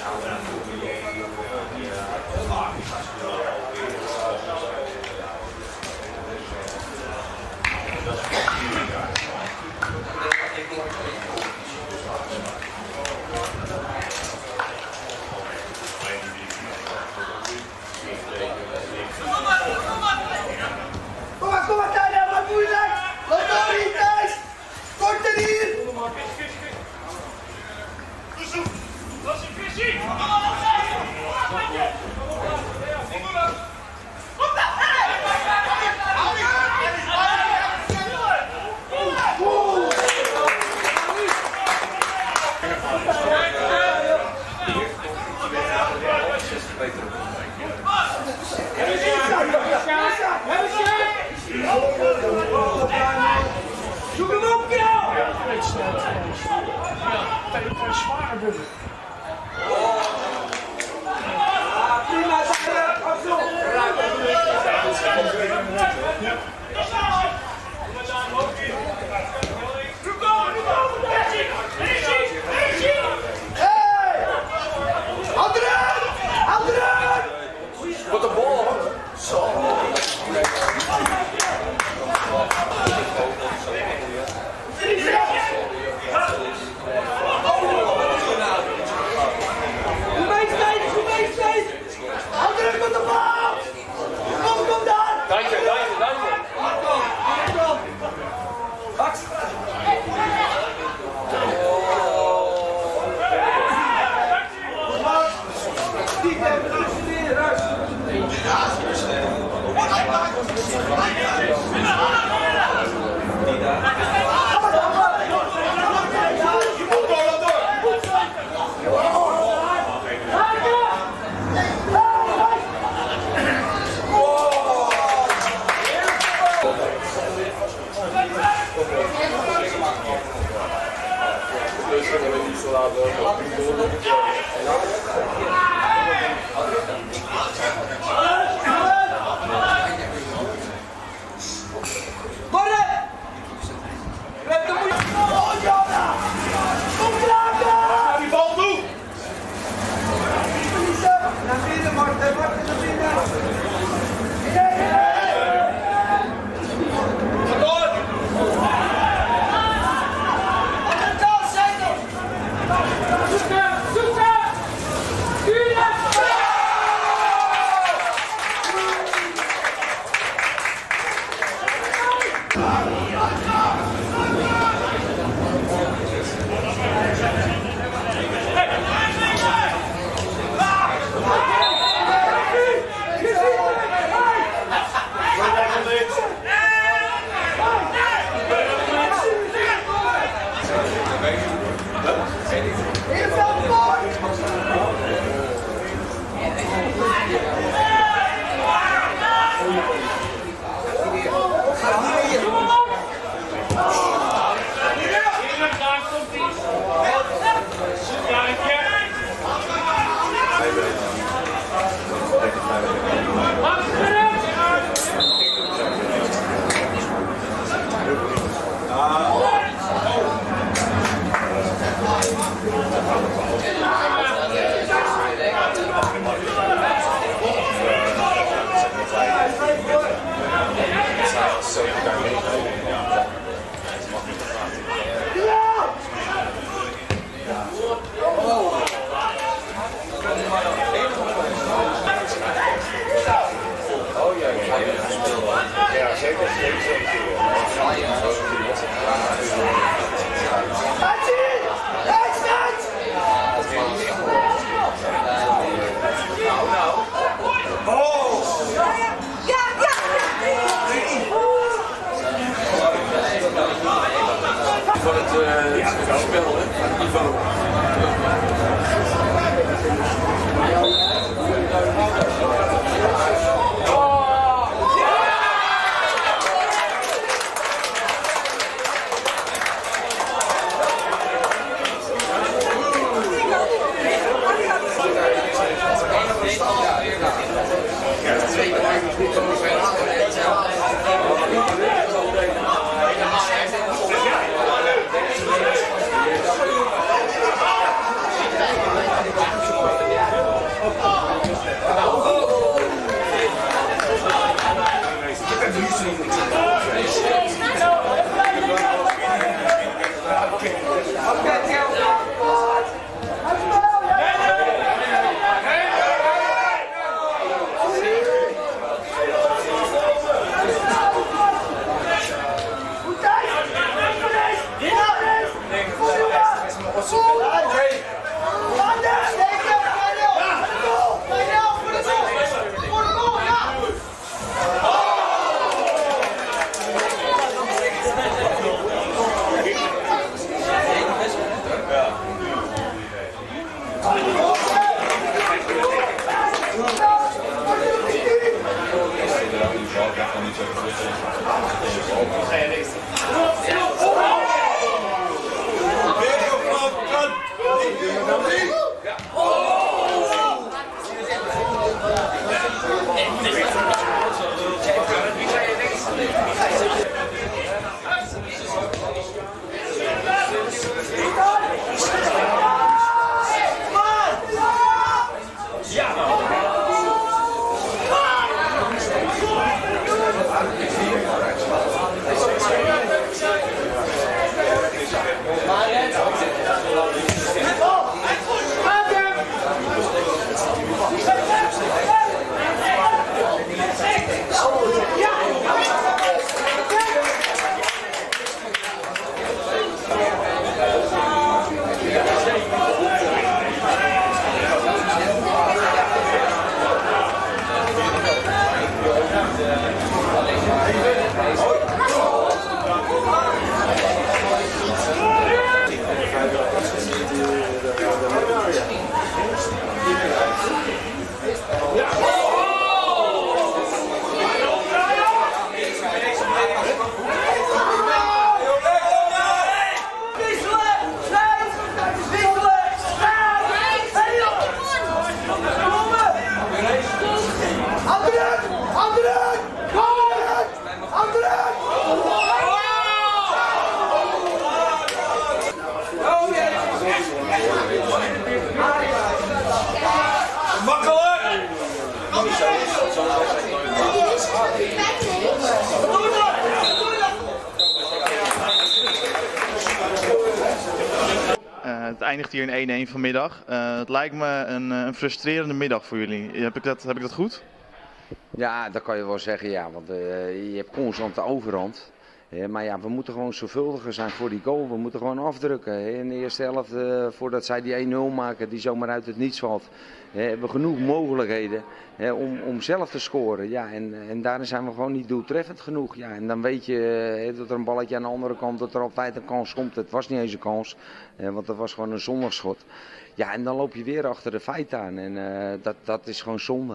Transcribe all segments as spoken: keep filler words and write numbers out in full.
Zoek hem op, Kjell! Ja, zwaar buggen. Prima, afzond! Hey! Achteruit! Achteruit! Wat een bal! Zo! Duintje, duintje, duintje! Max! Van het, uh, het spel, hè? Van het niveau. Uh, het eindigt hier in één-één vanmiddag. Uh, het lijkt me een, een frustrerende middag voor jullie. Heb ik dat, heb ik dat goed? Ja, dat kan je wel zeggen, ja. Want uh, je hebt constant de overhand. He, maar ja, we moeten gewoon zorgvuldiger zijn voor die goal. We moeten gewoon afdrukken. He. In de eerste helft, uh, voordat zij die één nul maken, die zomaar uit het niets valt, he, hebben we genoeg mogelijkheden he, om, om zelf te scoren. Ja, en, en daarin zijn we gewoon niet doeltreffend genoeg. Ja, en dan weet je he, dat er een balletje aan de andere kant, dat er altijd een kans komt. Het was niet eens een kans, he, want het was gewoon een zondagschot. Ja, en dan loop je weer achter de feiten aan en uh, dat, dat is gewoon zonde.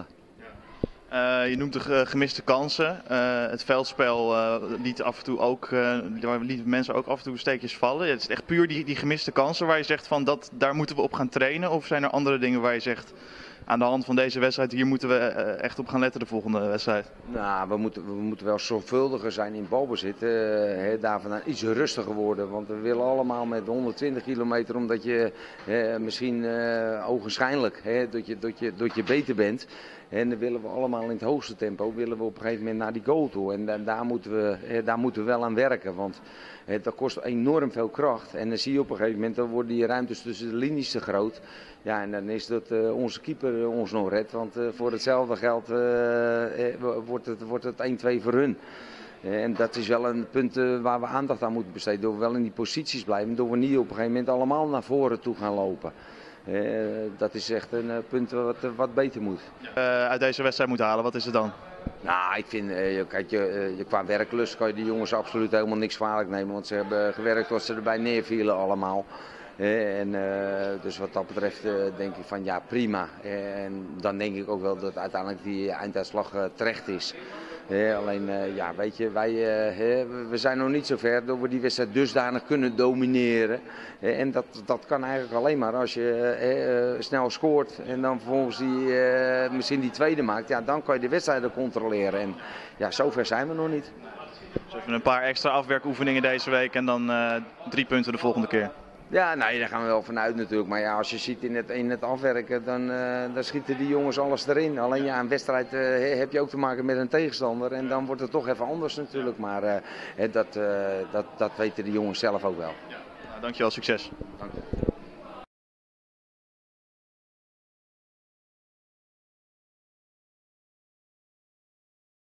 Uh, je noemt de gemiste kansen. Uh, het veldspel uh, liet af en toe ook, uh, lieten mensen ook af en toe steekjes vallen. Het is echt puur die, die gemiste kansen waar je zegt van dat, daar moeten we op gaan trainen. Of zijn er andere dingen waar je zegt aan de hand van deze wedstrijd, hier moeten we uh, echt op gaan letten de volgende wedstrijd? Nou, we moeten, we moeten wel zorgvuldiger zijn in balbezit. Uh, he, daarvan iets rustiger worden. Want we willen allemaal met honderdtwintig kilometer, omdat je uh, misschien uh, ogenschijnlijk he, dat, je, dat, je, dat je beter bent. En dan willen we allemaal in het hoogste tempo, willen we op een gegeven moment naar die goal toe. En da daar, moeten we, he, daar moeten we wel aan werken. Want he, dat kost enorm veel kracht. En dan zie je op een gegeven moment, dan worden die ruimtes tussen de linies te groot. Ja, en dan is dat uh, onze keeper uh, ons nog redt. Want uh, voor hetzelfde geld uh, eh, wordt het, wordt het één-twee voor hun. Uh, en dat is wel een punt uh, waar we aandacht aan moeten besteden. Door we wel in die posities blijven. Door we niet op een gegeven moment allemaal naar voren toe gaan lopen. Uh, dat is echt een uh, punt wat, wat beter moet. Uh, uit deze wedstrijd moet halen, wat is het dan? Nou, ik vind, uh, kijk, je, uh, qua werklust kan je die jongens absoluut helemaal niks kwalijk nemen. Want ze hebben gewerkt tot ze erbij neervielen allemaal. Uh, en, uh, dus wat dat betreft uh, denk ik van ja, prima. Uh, en dan denk ik ook wel dat uiteindelijk die einduitslag uh, terecht is. Uh, alleen, uh, ja, weet je, wij uh, we zijn nog niet zo ver dat we die wedstrijd dusdanig kunnen domineren. Uh, en dat, dat kan eigenlijk alleen maar als je uh, uh, snel scoort en dan vervolgens die, uh, misschien die tweede maakt. Ja, dan kan je de wedstrijden controleren. En ja, zover zijn we nog niet. Dus even een paar extra afwerkoefeningen deze week en dan uh, drie punten de volgende keer. Ja, nou, daar gaan we wel vanuit natuurlijk. Maar ja, als je ziet in het, in het afwerken, dan, uh, dan schieten die jongens alles erin. Alleen ja, een wedstrijd uh, heb je ook te maken met een tegenstander. En dan wordt het toch even anders natuurlijk. Maar uh, dat, uh, dat, dat weten de jongens zelf ook wel. Ja. Nou, dankjewel, succes. Dank je.